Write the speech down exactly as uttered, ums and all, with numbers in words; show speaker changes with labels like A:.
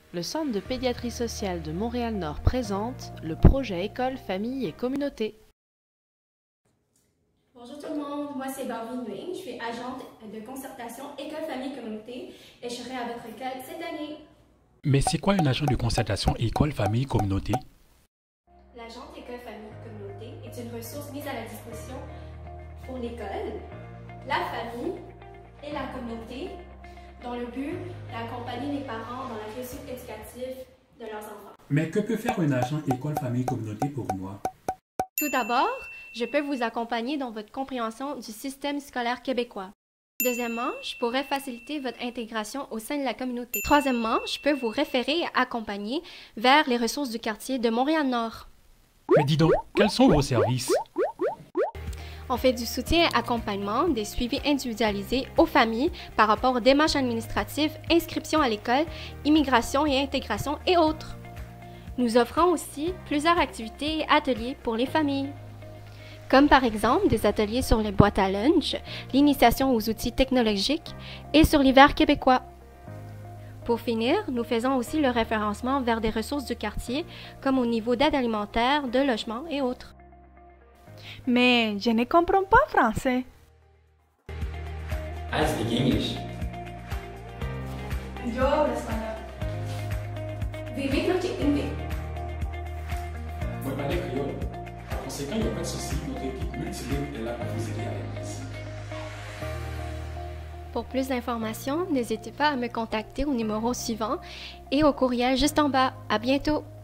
A: Le Centre de pédiatrie sociale de Montréal-Nord présente le projet École, Famille et Communauté.
B: Bonjour tout le monde, moi c'est Barbie Nguyen, je suis agente de concertation École, Famille et Communauté et je serai à votre école cette année.
C: Mais c'est quoi un agent de concertation École, Famille, Communauté?
B: L'agente École, Famille et Communauté est une ressource mise à la disposition pour l'école, la famille et la communauté, dont le but est d'accompagner les parents dans la réussite éducative de leurs enfants.
C: Mais que peut faire un agent École, Famille, Communauté pour moi?
D: Tout d'abord, je peux vous accompagner dans votre compréhension du système scolaire québécois. Deuxièmement, je pourrais faciliter votre intégration au sein de la communauté. Troisièmement, je peux vous référer et accompagner vers les ressources du quartier de Montréal-Nord.
C: Mais dis donc, quels sont vos services?
D: On fait du soutien et accompagnement, des suivis individualisés aux familles par rapport aux démarches administratives, inscription à l'école, immigration et intégration et autres. Nous offrons aussi plusieurs activités et ateliers pour les familles, comme par exemple des ateliers sur les boîtes à lunch, l'initiation aux outils technologiques et sur l'hiver québécois. Pour finir, nous faisons aussi le référencement vers des ressources du quartier, comme au niveau d'aide alimentaire, de logement et autres.
E: Mais je ne comprends pas français.
F: I speak English.
B: Yo hablo español. Vivez notre English.
F: Moi, je parle créole. Par conséquent, il n'y a pas de souci, notre équipe multilingue est là pour vous aider avec plaisir.
D: Pour plus d'informations, n'hésitez pas à me contacter au numéro suivant et au courriel juste en bas. À bientôt!